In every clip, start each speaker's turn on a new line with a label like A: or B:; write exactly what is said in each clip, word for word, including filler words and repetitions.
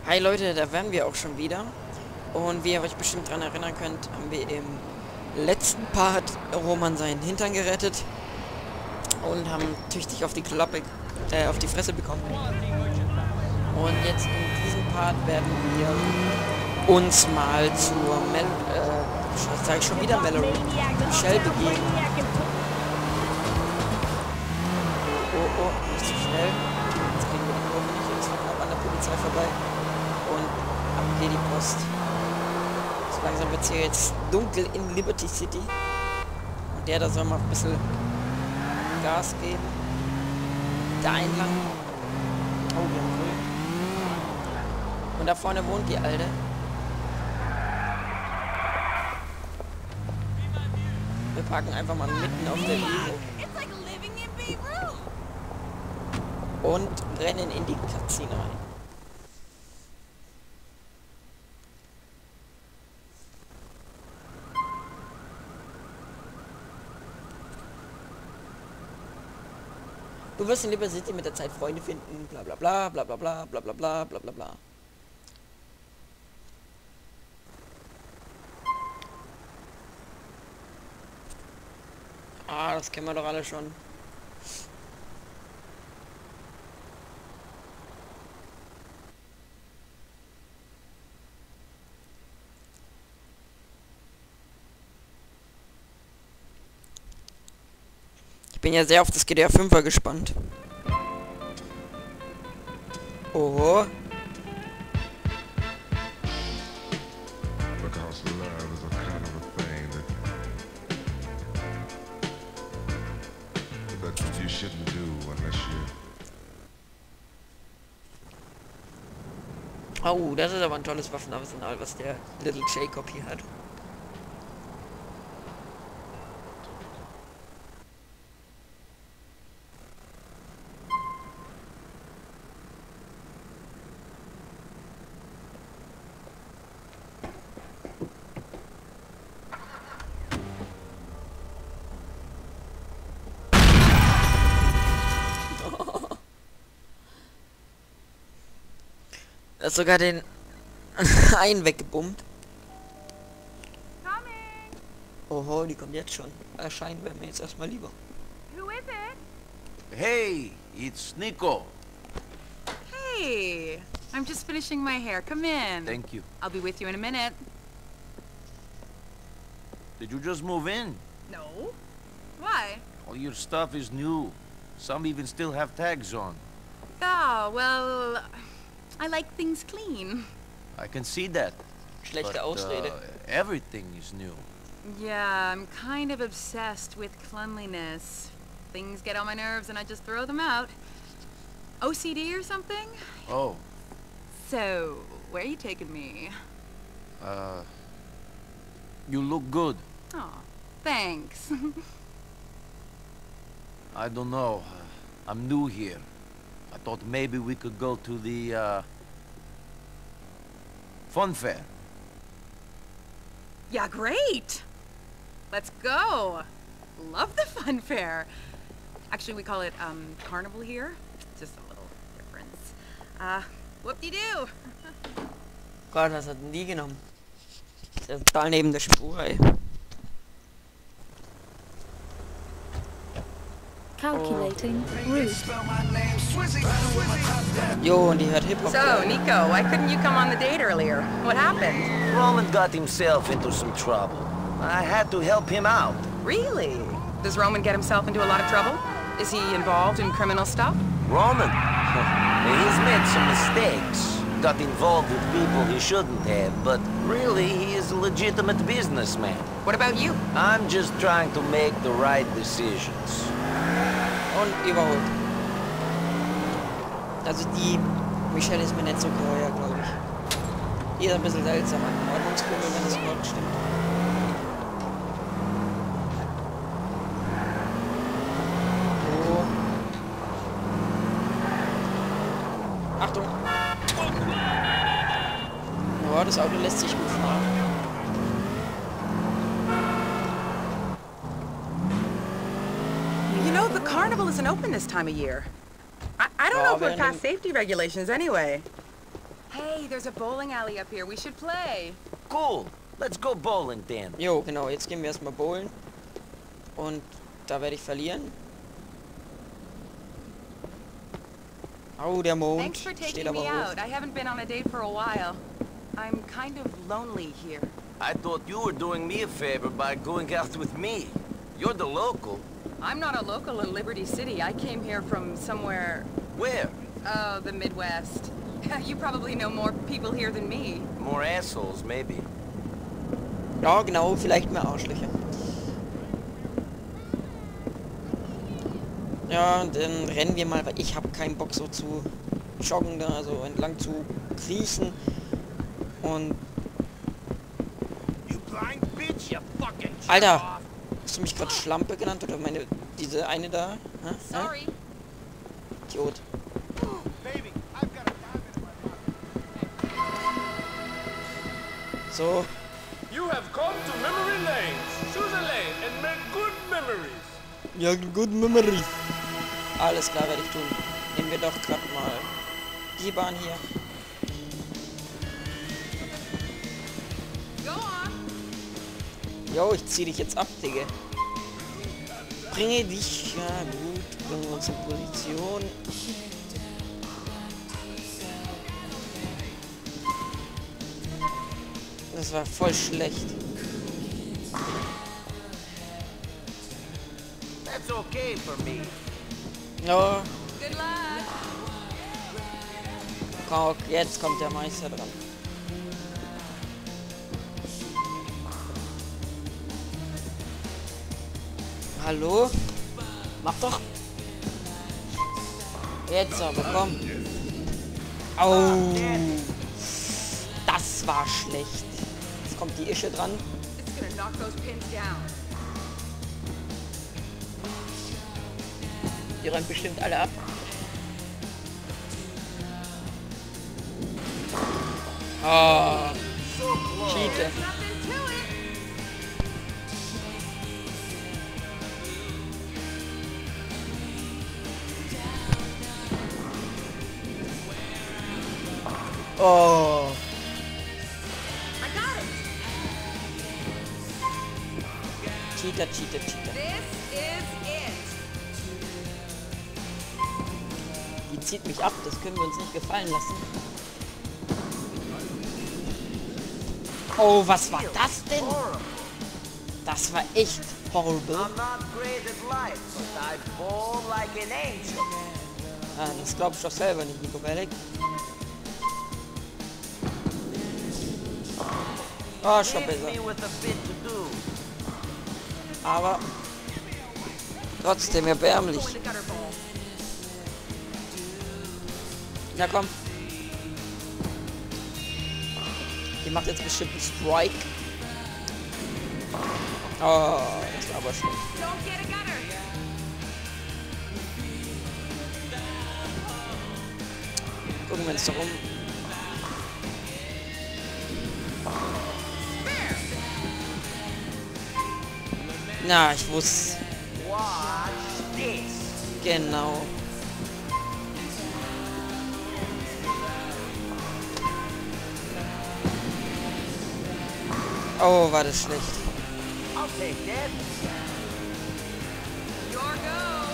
A: Hi Leute, da wären wir auch schon wieder. Und wie ihr euch bestimmt daran erinnern könnt, haben wir im letzten Part Roman seinen Hintern gerettet und haben tüchtig auf die Klappe, äh, auf die Fresse bekommen. Und jetzt in diesem Part werden wir uns mal zur Mel, äh, sag ich schon wieder Mallory, Michelle begeben. Oh, oh, nicht zu schnell. Jetzt kriegen wir die Kurve nicht, jetzt knapp an der Polizei vorbei. Und ab geht die Post. So langsam wird es hier jetzt dunkel in Liberty City. Und der da soll mal ein bisschen Gas geben. Da einlang. Oh, wir haben grün. Und da vorne wohnt die Alte. Wir parken einfach mal mitten auf der Wiese. Und rennen in die Cutscene rein. Du wirst in Liberty City mit der Zeit Freunde finden, bla bla bla bla bla bla bla bla bla bla bla bla. Ah, das kennen wir doch alle schon. Ich bin ja sehr auf das G T A fünfer gespannt. Oho. Oh, das ist aber ein tolles Waffenarsenal, was der Little Jacob hier hat. Er hat sogar den einen weggebummt. Oho, die kommt jetzt schon. Erscheinen wäre mir jetzt erstmal lieber.
B: Who is it?
C: Hey, it's Nico.
B: Hey, I'm just finishing my hair. Come in.
C: Thank you.
B: I'll be with you in a minute.
C: Did you just move in?
B: No. Why?
C: All your stuff is new. Some even still have tags on.
B: Oh, well, I like things clean.
C: I can see that.
A: Schlechte
C: But,
A: Ausrede.
C: uh, everything is new.
B: Yeah, I'm kind of obsessed with cleanliness. Things get on my nerves and I just throw them out. O C D or something?
C: Oh,
B: So, where are you taking me?
C: uh... you look good.
B: Oh, thanks.
C: I don't know. Uh, I'm new here. I thought maybe we could go to the, uh... fun fair.
B: Yeah, great! Let's go! Love the fun fair! Actually, we call it, um, carnival here. Just a little difference. Uh, whoop-de-doo!
A: Gott, was hat denn die genommen? Ist ja total neben der Spur, ey.
D: Calculating route.
A: Jo, und die hört Hip-Hop.
B: So, Nico, why couldn't you come on the date earlier? What happened?
E: Roman got himself into some trouble. I had to help him out.
B: Really? Does Roman get himself into a lot of trouble? Is he involved in criminal stuff?
E: Roman? He's made some mistakes. Got involved with people he shouldn't have, but really he is a legitimate businessman.
B: What about you?
E: I'm just trying to make the right decisions.
A: Und überholt. Also die Michelle ist mir nicht so geheuer, glaube ich. Die ist ein bisschen seltsam. Ordnungskummel, wenn das überhaupt stimmt. Oh. Achtung! Oh, das Auto lässt sich gut fahren.
B: You know, the carnival isn't open this time of year. I, I don't
A: Oh,
B: know if we're
A: wenn
B: past
A: du-
B: safety regulations anyway. Hey, there's a bowling alley up here. We should play.
E: Cool. Let's go bowling then.
A: Jo, genau, jetzt gehen wir erstmal bowlen. Und da werde ich verlieren. Oh, der Mond
B: Thanks for
A: steht
B: taking
A: aber
B: me
A: hoch.
B: out. I haven't been on a date for a while. I'm kind of lonely here.
E: I thought you were doing me a favor by going out with me. You're the local.
B: I'm not a local in Liberty City. I came here from somewhere...
E: Where?
B: Oh, the Midwest. You probably know more people here than me.
E: More assholes, maybe.
A: Ja, genau, vielleicht mehr Arschlöcher. Ja, und dann rennen wir mal, weil ich habe keinen Bock so zu joggen da, also entlang zu kriechen. Und... Alter! Hast du mich gerade Schlampe genannt oder meine... diese eine da? Hä?
B: Sorry.
A: Idiot. So.
F: You have come to memory lane. Choose a lane and make good memories.
A: Ja, good memories. Alles klar, werde ich tun. Nehmen wir doch gerade mal die Bahn hier.
B: Go on.
A: Jo, ich zieh dich jetzt ab, Digga. Bringe dich, ja gut, bringen wir uns in Position. Das war voll schlecht.
E: That's okay for me.
A: Ja,
B: Good luck.
A: guck, jetzt kommt der Meister dran. Hallo? Mach doch. Jetzt aber, komm. Au. Das war schlecht. Jetzt kommt die Ische dran.
B: It's gonna knock those pins down.
A: Die räumt bestimmt alle ab. Oh. Cheater.
B: There's nothing to it.
A: Oh.
B: I got it.
A: Cheater, Cheater, Cheater.
B: This is it.
A: Die zieht mich ab, das können wir uns nicht gefallen lassen. Oh, was war das denn? Das war echt horrible.
E: I'm not great at life, but I bowl like an angel.
A: Ah, das glaub ich doch selber nicht, Nico Bellic. Oh, schon
E: Leave
A: besser.
E: me with a bit to do.
A: Aber trotzdem erbärmlich.
B: Go in the gutter bowl.
A: Ja, komm. Die macht jetzt bestimmt einen Strike. Oh, das war aber schlecht.
B: Don't get a gutter.
A: Gucken wir uns doch um. Na, ich wusste.
E: Watch this.
A: Genau. Oh, war das schlecht.
E: I'll take that.
B: Your go.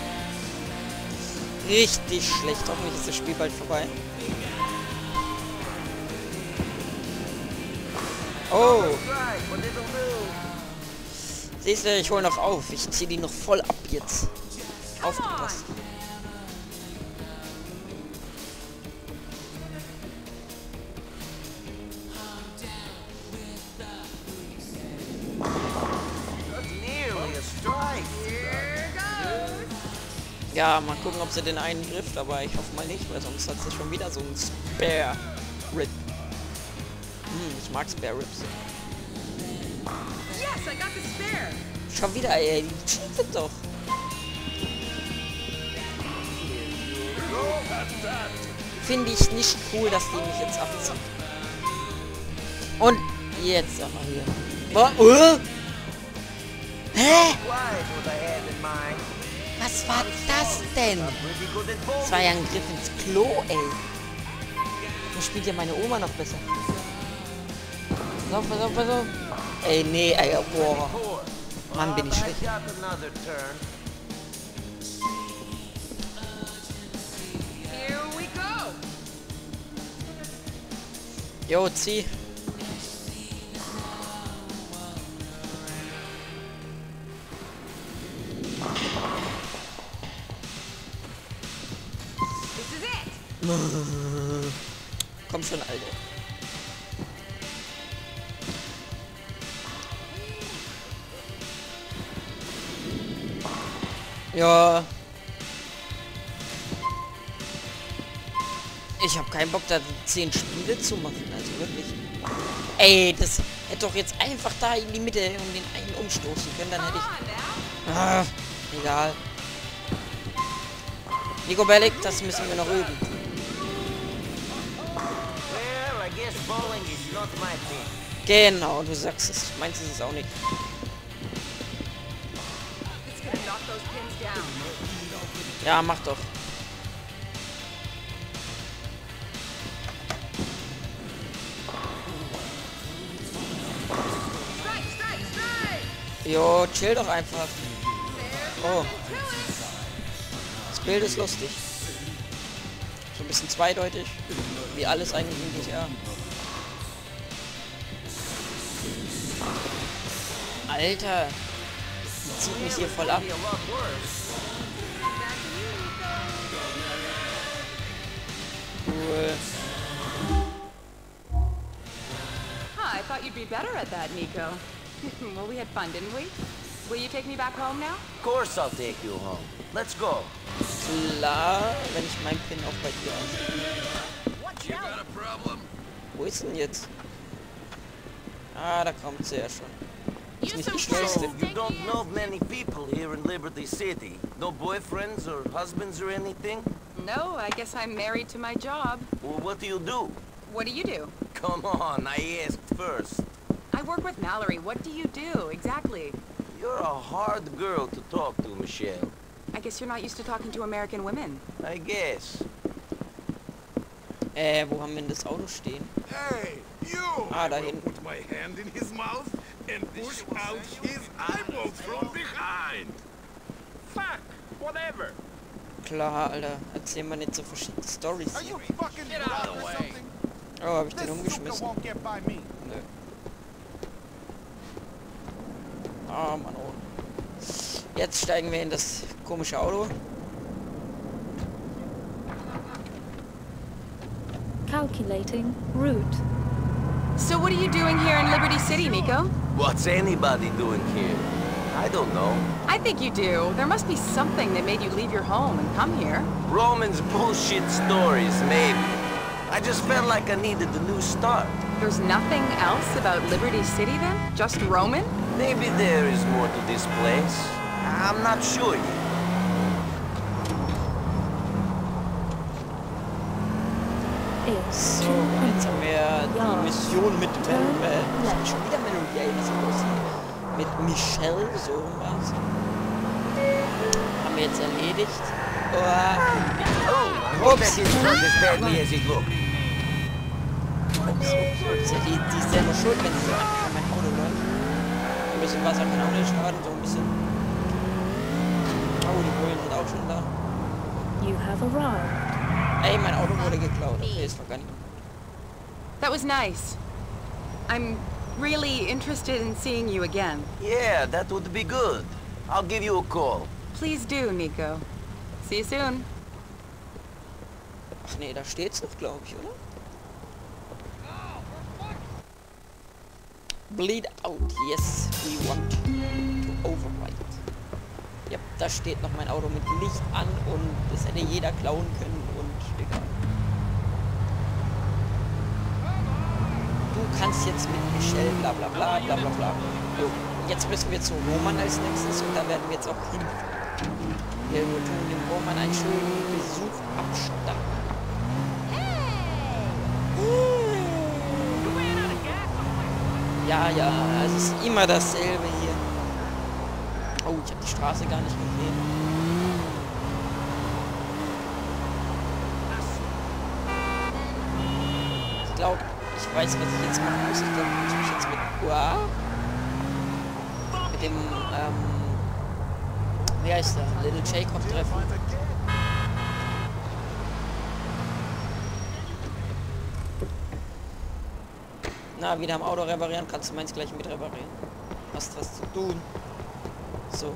A: Richtig schlecht. Hoffentlich ist das Spiel bald vorbei. Oh,
E: Right, but it'll do.
A: siehst du, ich hole noch auf. Ich ziehe die noch voll ab jetzt. Aufgepasst.
E: That's nearly a strike.
B: Here goes.
A: Ja, mal gucken, ob sie den einen trifft, aber ich hoffe mal nicht, weil sonst hat sie schon wieder so ein Spare Rip. Hm, ich mag Spare Rips.
B: Yes, I got the spare.
A: Schon wieder, ey, die cheatet doch. Finde ich nicht cool, dass die mich jetzt abzieht. Und jetzt aber hier. Boah, uh? Hä?
E: Quite what I had in mind.
A: Was war das denn?
E: Pretty good at
A: Das
E: bowling.
A: war ja ein Griff ins Klo, ey. Da spielt ja meine Oma noch besser. Pass auf, pass auf, pass auf. Ey, nee, ey, boah. Mann, bin ich schlecht.
E: I got another turn.
B: Here we go.
A: Jo, zieh.
B: This is it.
A: Komm schon, Alter. Ja. Ich habe keinen Bock, da zehn Spiele zu machen. Also wirklich. Ey, das hätte doch jetzt einfach da in die Mitte um den einen umstoßen können. Dann hätte ich... Ah, egal. Nico Bellic, das müssen wir noch üben.
E: Well, I guess bowling is not my thing.
A: Genau, du sagst es. Meinst es auch nicht.
B: It's gonna knock those pins down.
A: Ja, mach doch.
B: Strike, strike, strike.
A: Jo, chill doch einfach.
B: There's
A: Oh,
B: nothing to it.
A: das Bild ist lustig. So ein bisschen zweideutig. Wie alles eigentlich in G T A. Alter. Die zieht mich hier voll ab.
E: Be a lot worse.
B: Back to you, Nico.
A: Cool.
B: Huh, I thought you'd be better at that, Nico. Well, we had fun, didn't we? Will you take me back home now?
E: Of course I'll take you home. Let's go.
A: Klar, wenn ich meinen Pin auch bei dir habe. Wo ist denn jetzt? Ah, da kommt sie ja schon. Ist nicht die
E: So,
A: schnellste.
E: you don't know many people here in Liberty City? No boyfriends or husbands or anything?
B: No, I guess I'm married to my job.
E: Well, what do you do?
B: What do you do?
E: Come on, I asked first.
B: I work with Mallory. What do you do, exactly?
E: You're a hard girl to talk to, Michelle.
B: I guess you're not used to talking to American women.
E: I guess.
A: Äh, wo haben wir denn das Auto stehen?
F: Hey, you!
A: Ah, da
F: I will
A: hinten.
F: put my hand in his mouth and push out his eyeballs from behind. Fuck, whatever.
A: Klar, Alter. Erzähl mal nicht so verschiedene Storys
G: Are
A: hier.
G: you fucking drunk or something?
A: Oh, hab ich den
G: This sucker
A: umgeschmissen.
G: won't get by me.
A: Nö. Ah, Mann, oh. Jetzt steigen wir in das komische Auto.
D: Calculating route.
B: So what are you doing here in Liberty City, Nico?
E: What's anybody doing here? I don't know.
B: I think you do. There must be something that made you leave your home and come here.
E: Roman's bullshit stories, maybe. I just felt like I needed a new start.
B: There's nothing else about Liberty City then? Just Roman?
E: Maybe there is more to this place. I'm not sure yet.
D: It's
A: So, jetzt haben wir die
D: Ja.
A: Mission mit
D: Turn
A: Mel äh,
D: left.
A: schon wieder Melody, ey, was ist los hier? Mit Michelle, so was. Haben wir jetzt erledigt. Oh,
E: Oh, I hope that didn't hurt as badly as it looked.
A: ist ja die, die ist ja nur schuld, wenn sie so an mein Auto läuft. Ein bisschen Wasser kann auch nicht schaden, so ein bisschen. Oh, die Bullen sind auch schon da.
D: you have arrived.
A: Ey, mein Auto wurde geklaut. Okay, ist doch gar nicht.
B: That was nice. I'm really interested in seeing you again.
E: Yeah, that would be good. I'll give you a call.
B: Please do, Nico. See you soon.
A: Ach nee, da steht's doch, glaube ich, oder? Bleed out. Yes, we want to override. Ja, da steht noch mein Auto mit Licht an und das hätte jeder klauen können und egal. Du kannst jetzt mit Michelle bla bla bla bla bla bla. Jo, jetzt müssen wir zu Roman als nächstes und da werden wir jetzt auch hinfahren. Wir tun dem Roman einen schönen Besuch abstatten. Ja, ja, es ist immer dasselbe hier. Oh, ich habe die Straße gar nicht gesehen. glaube, ich weiß, was ich jetzt machen muss. Ich glaube, ich muss mich jetzt mit Uah, mit dem, ähm, wie heißt der? Little Jacob treffen. Na, wieder am Auto reparieren, kannst du meins gleich mit reparieren. Hast was zu tun. So.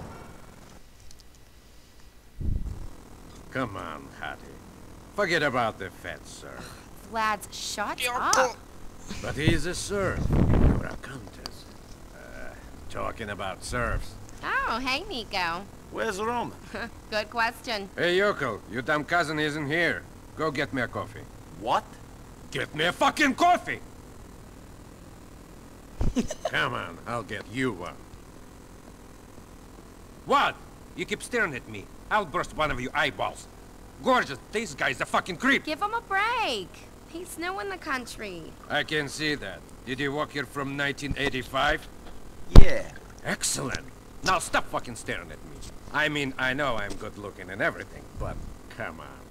F: Come on, Hattie. Forget about the fat sir.
H: Lads, shut up.
F: But he's a serf, or a countess. Uh, talking about serfs.
H: Oh, hey, Nico.
C: Where's Roman?
H: Good question.
F: Hey, Yoko, your damn cousin isn't here. Go get me a coffee.
C: What?
F: Get me a fucking coffee! Come on, I'll get you one. What? You keep staring at me. I'll burst one of your eyeballs. Gorgeous, this guy's a fucking creep.
H: Give him a break. He's new in the country.
F: I can see that. Did you walk here from nineteen eighty-five?
C: Yeah.
F: Excellent. Now stop fucking staring at me. I mean, I know I'm good looking and everything, but come on.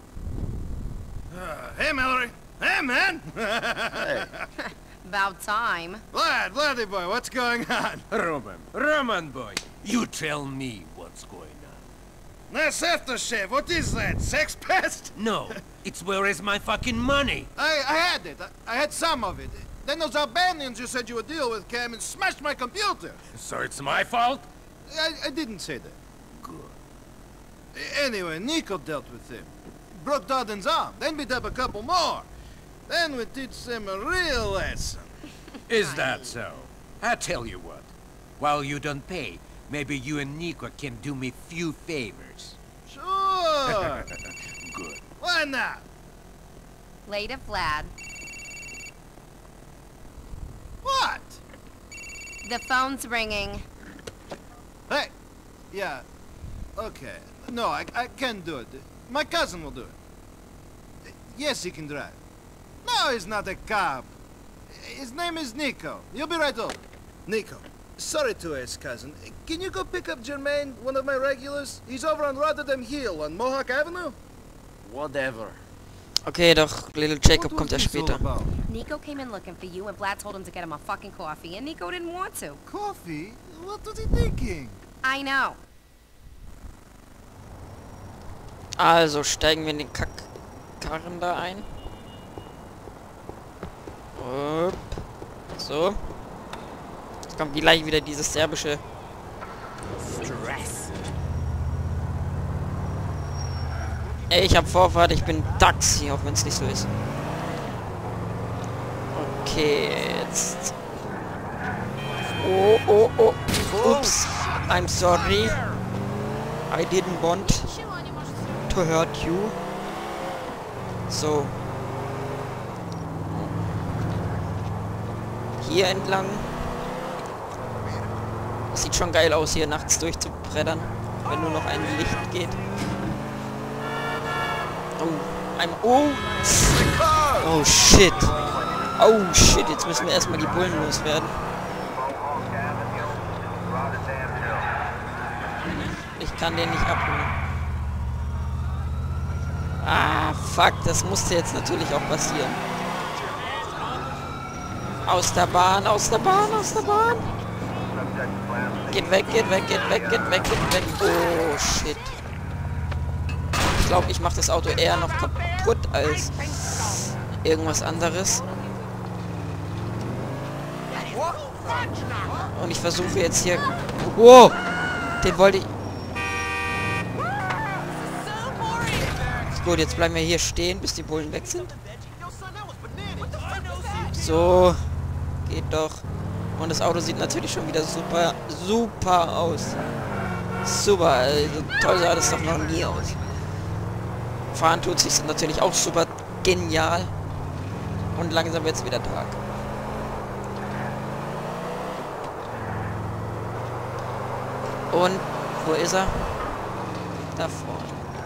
F: Uh, hey, Mallory. Hey, man.
C: Hey.
H: About time.
I: Vlad, Vladdy boy, what's going on?
F: Roman, Roman boy, you tell me what's going on.
I: Nice aftershave, what is that? Sex pest?
F: No, it's where is my fucking money?
I: I, I had it. I, I had some of it. Then those Albanians you said you would deal with came and smashed my computer.
F: So it's my fault?
I: I, I didn't say that.
F: Good.
I: Anyway, Nico dealt with him. Broke Darden's arm, then beat up a couple more. Then we teach them a real lesson.
F: Is that so? I tell you what. While you don't pay, maybe you and Nico can do me few favors.
I: Sure.
F: Good.
I: Why not?
H: Later, Vlad.
I: What?
H: The phone's ringing.
I: Hey. Yeah. Okay. No, I, I can't do it. My cousin will do it. Yes, he can drive. No, he's not a cop. His name is Nico. You'll be right over. Nico, sorry to ask, cousin. Can you go pick up Jermaine, one of my regulars? He's over on Rotterdam Hill on Mohawk Avenue.
C: Whatever.
A: Okay, doch, Little Jacob kommt ja später.
H: Nico came in looking for you, and Vlad told him to get him a fucking coffee, and Nico didn't want to.
I: Coffee? What was he thinking?
H: I know.
A: Also steigen wir in den Kackkarren da ein. Upp. So. Jetzt kommt gleich wieder dieses serbische Stress. Ey, ich hab Vorfahrt, ich bin Taxi, auch wenn es nicht so ist. Okay, jetzt. Oh, oh, oh. Ups. I'm sorry. I didn't want to hurt you. So. Hier entlang. Sieht schon geil aus, hier nachts durchzubrettern, wenn nur noch ein Licht geht. Oh, ein... Oh! Oh, shit! Oh, shit, jetzt müssen wir erstmal die Bullen loswerden. Ich kann den nicht abholen. Ah, fuck, das musste jetzt natürlich auch passieren. Aus der Bahn, aus der Bahn, aus der Bahn. Geht weg, geht weg, geht weg, geht weg, geht weg. Oh, shit. Ich glaube, ich mache das Auto eher noch kaputt als irgendwas anderes. Und ich versuche jetzt hier... Wow! Den wollte ich... Gut, jetzt bleiben wir hier stehen, bis die Bullen weg sind. So... Geht doch. Und das Auto sieht natürlich schon wieder super, super aus. Super. Also, toll sah das doch noch nie aus. Fahren tut sich natürlich auch super genial. Und langsam wird es wieder Tag. Und wo ist er? Da vorne.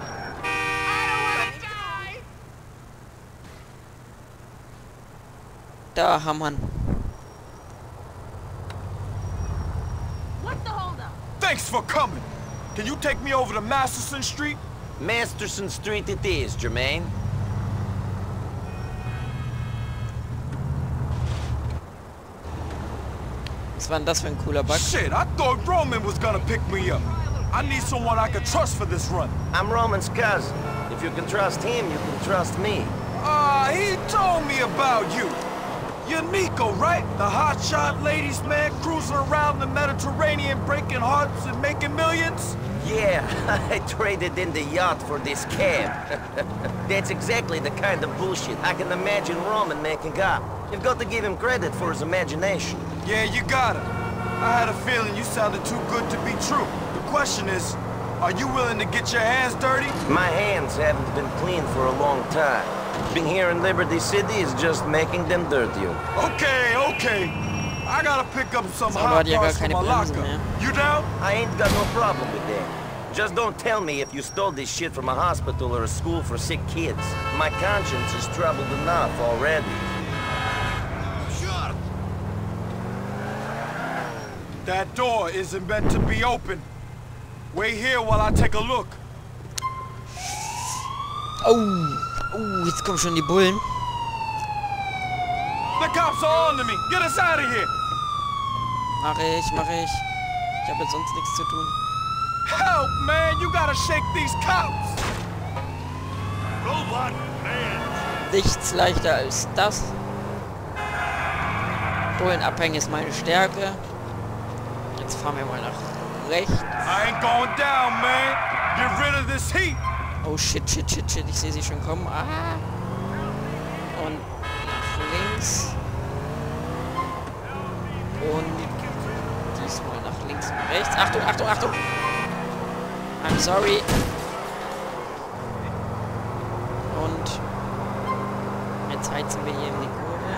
A: Da haben wir.
G: Thanks for coming. Can you take me over to Masterson Street?
E: Masterson Street it is, Jermaine.
A: Was war denn das für ein cooler Bug?
G: Shit, I thought Roman was gonna pick me up. I need someone I can trust for this run.
E: I'm Roman's cousin. If you can trust him, you can trust me.
G: Ah, uh, he told me about you. You're Nico, right? The hotshot ladies man cruising around the Mediterranean, breaking hearts and making millions?
E: Yeah, I traded in the yacht for this cab. That's exactly the kind of bullshit I can imagine Roman making up. You've got to give him credit for his imagination.
G: Yeah, you got it. I had a feeling you sounded too good to be true. The question is, are you willing to get your hands dirty?
E: My hands haven't been clean for a long time. Being here in Liberty City is just making them dirtier.
G: Okay, okay. I gotta pick up some
A: Sauber
G: hot
A: hat ja gar
G: parts from
A: keine
G: my
A: Bremsen
G: locker.
A: mehr.
G: You down?
E: I ain't got no problem with that. Just don't tell me if you stole this shit from a hospital or a school for sick kids. My conscience is troubled enough already.
G: Sure. That door isn't meant to be open. Wait here while I take a look.
A: Oh, oh, jetzt kommen schon die Bullen.
G: The cops are on to me. Get us out of here.
A: Mach ich, mach ich. Ich habe jetzt sonst nichts zu tun.
G: Help, man! You gotta shake these cops.
F: Robot man.
A: Nichts leichter als das. Bullen abhängen ist meine Stärke. Jetzt fahren wir mal nach rechts.
G: I ain't going down, man. Get rid of this heat.
A: Oh shit, shit, shit, shit. Ich sehe sie schon kommen. Ah. Und nach links. Und diesmal nach links und rechts. Achtung, Achtung, Achtung! I'm sorry. Und jetzt heizen wir hier in die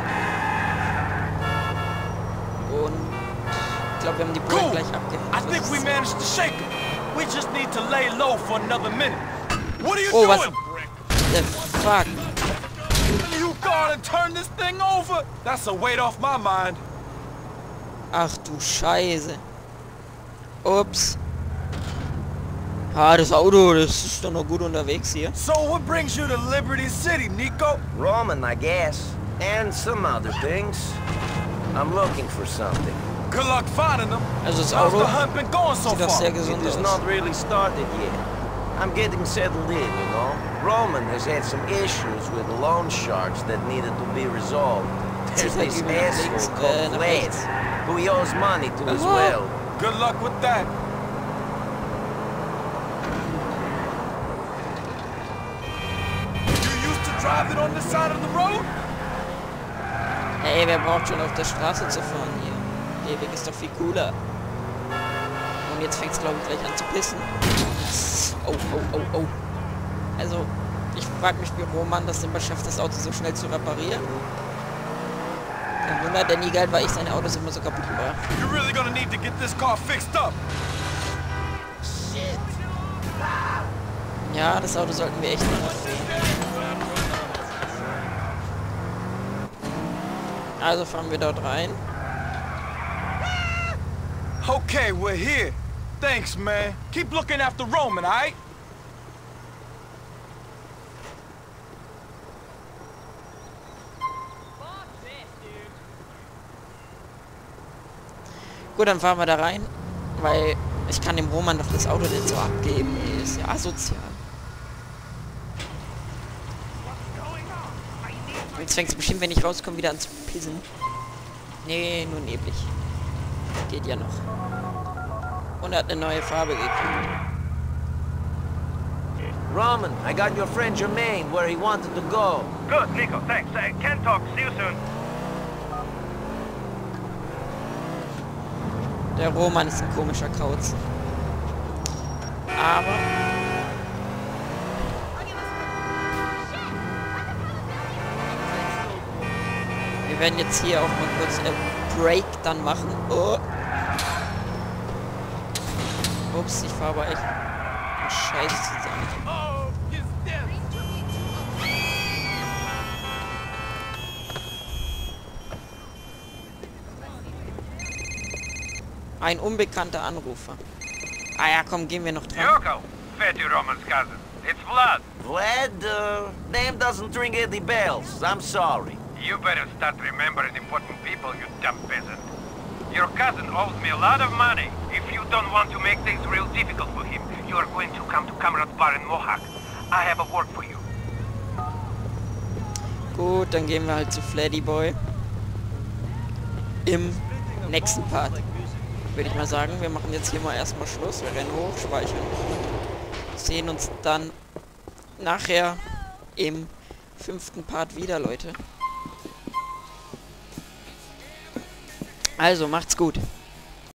A: Kurve. Und ich glaube, wir haben die Bullen
G: Cool.
A: gleich abgehängt.
G: I think we managed to shake him. We just need to lay low for another minute. What are you
A: Oh, was?
G: doing?
A: The fuck?
G: You gonna turn this thing over? That's a weight off my mind.
A: Ach du Scheiße. Ups. Ah, das Auto, das ist doch noch gut unterwegs hier.
G: So what brings you to Liberty City, Nico?
E: Roman, I guess. And some other things. I'm looking for something.
G: Good luck finding them.
A: Also das
G: How's
A: Auto
G: the hunt been going so
A: sieht doch
G: far?
A: sehr
E: It
A: gesund
E: has
A: aus.
E: not really started yet. I'm getting settled in, you know. Roman has had some issues with loan sharks that needed to be resolved. There's
A: Sieht halt
E: this
A: übel nach links,
E: asshole
A: äh,
E: called
A: nach
E: Vlad,
A: rechts.
E: who he owes money to as
A: Aha.
E: well.
G: Good luck with that. You used to drive it on this side of the road?
A: Hey, wer braucht schon auf der Straße zu fahren hier? Der Weg ist doch viel cooler. Und jetzt fängt es, glaube ich, gleich an zu pissen. Oh, oh, oh, oh. Also, ich frage mich, wie Roman das immer schafft, das Auto so schnell zu reparieren. Kein Wunder, der nie geil war, ich seine Autos immer so kaputt war.
G: You're really gonna need to get this car fixed up.
A: Ja, das Auto sollten wir echt noch reparieren. Also fahren wir dort rein.
G: Okay, we're here. Thanks, man. Keep looking after Roman, alright?
A: Gut, dann fahren wir da rein, weil ich kann dem Roman doch das Auto nicht so abgeben. Ey, ist ja asozial. Jetzt fängt es bestimmt, wenn ich rauskomme, wieder an zu pissen. Nee, nur neblig. Geht ja noch. Und er hat eine neue Farbe gekriegt.
E: Roman, I got your friend Jermaine where he wanted to go.
F: Good, Nico, thanks. I can talk. See you soon.
A: Der Roman ist ein komischer Kauz. Aber... wir werden jetzt hier auch mal kurz einen Break dann machen. Oh. Ups, ich fahre aber echt einen Scheiß zusammen.
F: Oh, he's dead.
A: Ein unbekannter Anrufer. Ah ja, komm, gehen wir noch dran.
F: Yoko, Fatty Roman's cousin. It's Vlad.
E: Vlad, uh, name doesn't ring any bells. I'm sorry.
F: You better start remembering important people, you dumb peasant.
J: Your cousin owes me a lot of money. If you don't want to make things real difficult for him, you are going to come to Kamrad's bar in Mohawk. I have a work for you.
A: Gut, dann gehen wir halt zu Fleddy Boy. Im nächsten Part. Würde ich mal sagen, wir machen jetzt hier mal erstmal Schluss. Wir rennen hoch, speichern. Sehen uns dann nachher im fünften Part wieder, Leute. Also, macht's gut.